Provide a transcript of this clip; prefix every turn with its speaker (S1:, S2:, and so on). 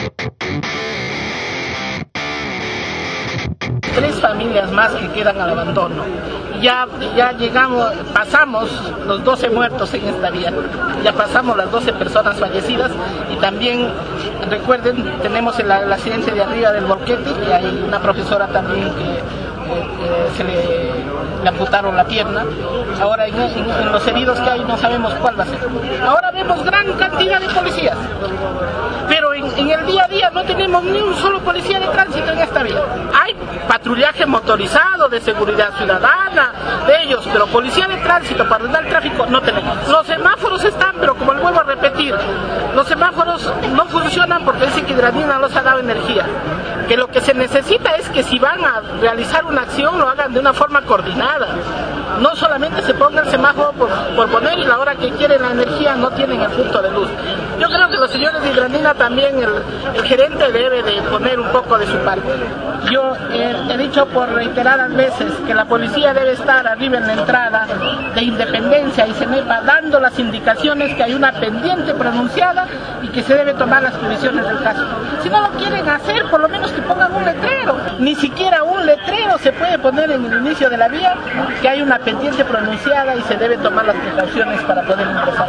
S1: Tres familias más que quedan al abandono. Ya llegamos, pasamos los 12 muertos en esta vía, ya pasamos las 12 personas fallecidas y también, recuerden, tenemos el accidente de arriba del Volquete y hay una profesora también que se le amputaron la pierna. Ahora en los heridos que hay no sabemos cuál va a ser. Ahora vemos gran cantidad de policías, pero en el día a día no tenemos ni un solo policía de tránsito en esta vía. Hay patrullaje motorizado de seguridad ciudadana de ellos, pero policía de tránsito para ordenar el tráfico no tenemos. Los semáforos están, pero como les vuelvo a repetir, los semáforos no funcionan porque dicen que Hidranina no les ha dado energía. Que lo que se necesita es que si van a realizar una acción lo hagan de una forma coordinada. No solamente se ponga el semáforo por poner y a la hora que quieren la energía no tienen el punto de luz. Yo creo que los señores de Hidranina también, el gerente debe de poner un poco de su parte. Yo he dicho por reiteradas veces que la policía debe estar arriba en la entrada de Independencia y Cenepa dando las indicaciones que hay una pendiente pronunciada y que se debe tomar las previsiones del caso. Si no lo quieren hacer, por lo menos que pongan un letrero. Ni siquiera un letrero se puede poner en el inicio de la vía que hay una pendiente pronunciada y se debe tomar las precauciones para poder ingresar.